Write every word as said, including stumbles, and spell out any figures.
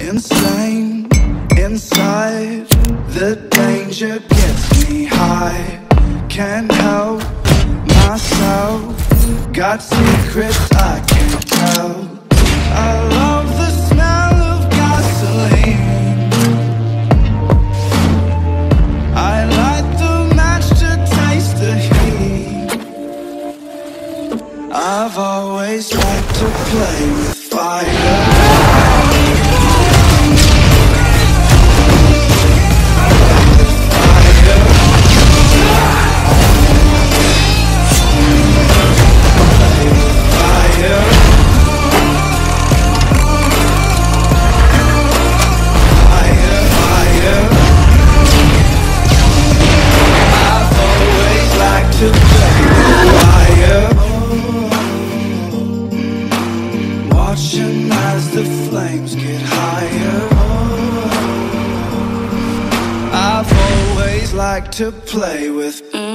insane inside. The danger gets me high. Can't help myself. Got secrets I can't tell. I love the smell of gasoline. I light the match to taste the heat. I've always liked to play with fire. Watching as the flames get higher. I've always liked to play with